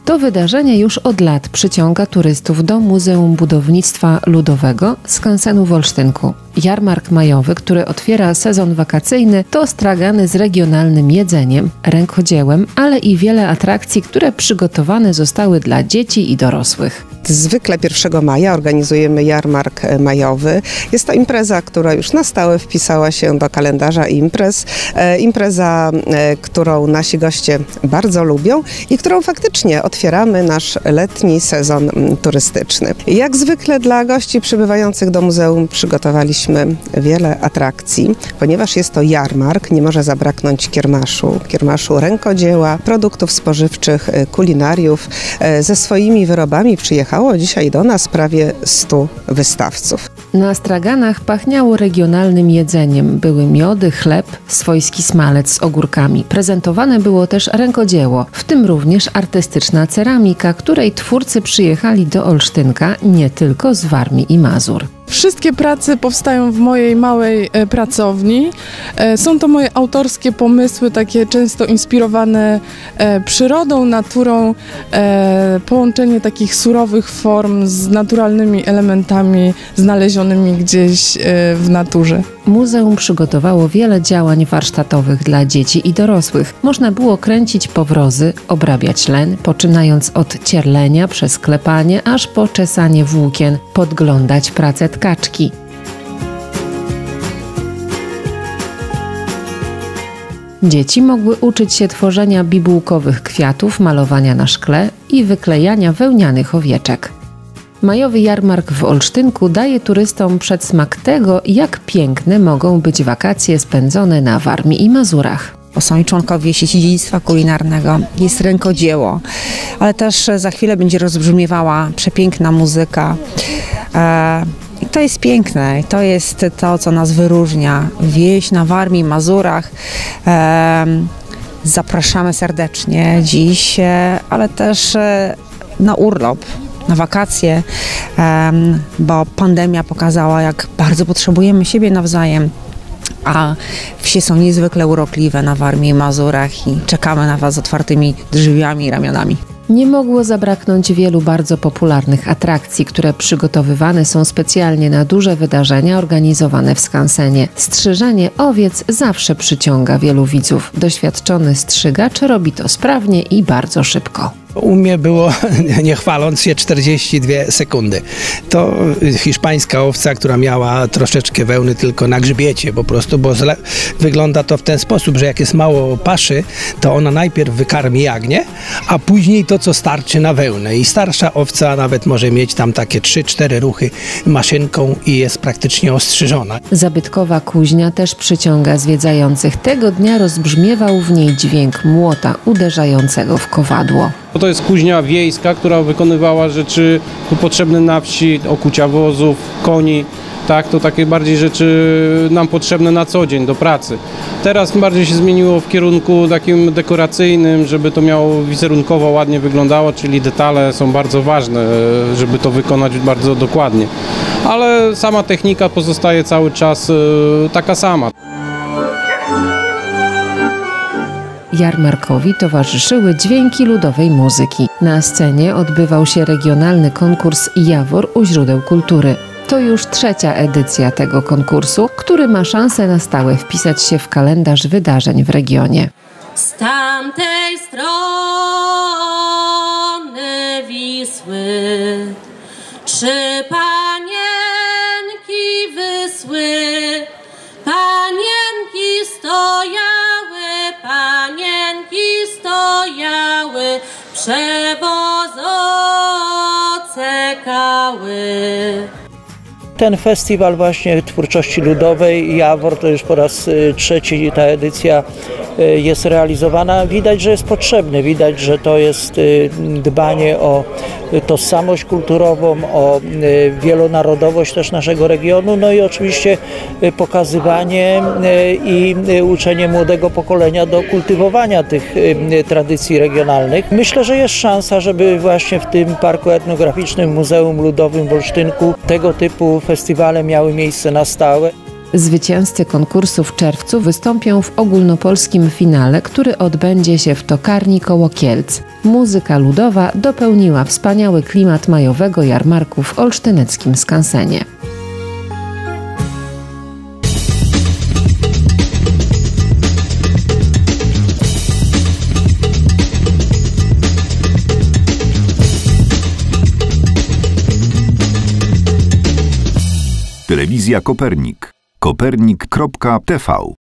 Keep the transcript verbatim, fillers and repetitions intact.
To wydarzenie już od lat przyciąga turystów do Muzeum Budownictwa Ludowego skansenu w Olsztynku. Jarmark majowy, który otwiera sezon wakacyjny, to stragany z regionalnym jedzeniem, rękodziełem, ale i wiele atrakcji, które przygotowane zostały dla dzieci i dorosłych. Zwykle pierwszego maja organizujemy jarmark majowy. Jest to impreza, która już na stałe wpisała się do kalendarza imprez. E, impreza, e, którą nasi goście bardzo lubią i którą faktycznie otwieramy nasz letni sezon turystyczny. Jak zwykle dla gości przybywających do muzeum przygotowaliśmy wiele atrakcji. Ponieważ jest to jarmark, nie może zabraknąć kiermaszu, kiermaszu rękodzieła, produktów spożywczych, kulinariów. E, ze swoimi wyrobami przyjechało dzisiaj do nas prawie stu wystawców. Na straganach pachniało regionalnym jedzeniem. Były miody, chleb, swojski smalec z ogórkami. Prezentowane było też rękodzieło, w tym również artystyczna ceramika, której twórcy przyjechali do Olsztynka nie tylko z Warmii i Mazur. Wszystkie prace powstają w mojej małej e, pracowni. E, są to moje autorskie pomysły, takie często inspirowane e, przyrodą, naturą, e, połączenie takich surowych form z naturalnymi elementami znalezionymi gdzieś e, w naturze. Muzeum przygotowało wiele działań warsztatowych dla dzieci i dorosłych. Można było kręcić powrozy, obrabiać len, poczynając od cierlenia przez klepanie, aż po czesanie włókien, podglądać pracę tkaczki. Dzieci mogły uczyć się tworzenia bibułkowych kwiatów, malowania na szkle i wyklejania wełnianych owieczek. Majowy jarmark w Olsztynku daje turystom przedsmak tego, jak piękne mogą być wakacje spędzone na Warmii i Mazurach. Są i członkowie sieci dziedzictwa kulinarnego, jest rękodzieło, ale też za chwilę będzie rozbrzmiewała przepiękna muzyka. E, I to jest piękne, to jest to, co nas wyróżnia. Wieś na Warmii i Mazurach. E, zapraszamy serdecznie dziś, ale też na urlop, na wakacje, bo pandemia pokazała, jak bardzo potrzebujemy siebie nawzajem. A wsie są niezwykle urokliwe na Warmii i Mazurach i czekamy na Was z otwartymi drzwiami i ramionami. Nie mogło zabraknąć wielu bardzo popularnych atrakcji, które przygotowywane są specjalnie na duże wydarzenia organizowane w skansenie. Strzyżenie owiec zawsze przyciąga wielu widzów. Doświadczony strzygacz robi to sprawnie i bardzo szybko. U mnie było, nie chwaląc się, czterdzieści dwie sekundy. To hiszpańska owca, która miała troszeczkę wełny tylko na grzbiecie po prostu, bo zle, wygląda to w ten sposób, że jak jest mało paszy, to ona najpierw wykarmi jagnię, a później to, co starczy na wełnę. I starsza owca nawet może mieć tam takie trzy cztery ruchy maszynką i jest praktycznie ostrzyżona. Zabytkowa kuźnia też przyciąga zwiedzających. Tego dnia rozbrzmiewał w niej dźwięk młota uderzającego w kowadło. To jest kuźnia wiejska, która wykonywała rzeczy tu potrzebne na wsi, okucia wozów, koni. Tak, to takie bardziej rzeczy nam potrzebne na co dzień do pracy. Teraz bardziej się zmieniło w kierunku takim dekoracyjnym, żeby to miało wizerunkowo ładnie wyglądało, czyli detale są bardzo ważne, żeby to wykonać bardzo dokładnie. Ale sama technika pozostaje cały czas taka sama. Jarmarkowi towarzyszyły dźwięki ludowej muzyki. Na scenie odbywał się regionalny konkurs Jawor u źródeł kultury. To już trzecia edycja tego konkursu, który ma szansę na stałe wpisać się w kalendarz wydarzeń w regionie. Z tamtej strony Wisły trzy panienki wysły, panienki stojały, panienki stojały, przewozo czekały. Ten festiwal właśnie twórczości ludowej Jawor to już po raz trzeci ta edycja jest realizowana. Widać, że jest potrzebny, widać, że to jest dbanie o tożsamość kulturową, o wielonarodowość też naszego regionu, no i oczywiście pokazywanie i uczenie młodego pokolenia do kultywowania tych tradycji regionalnych. Myślę, że jest szansa, żeby właśnie w tym Parku Etnograficznym Muzeum Ludowym w Olsztynku tego typu festiwale miały miejsce na stałe. Zwycięzcy konkursu w czerwcu wystąpią w ogólnopolskim finale, który odbędzie się w Tokarni koło Kielc. Muzyka ludowa dopełniła wspaniały klimat majowego jarmarku w olsztyneckim skansenie. Telewizja Kopernik. kopernik kropka t v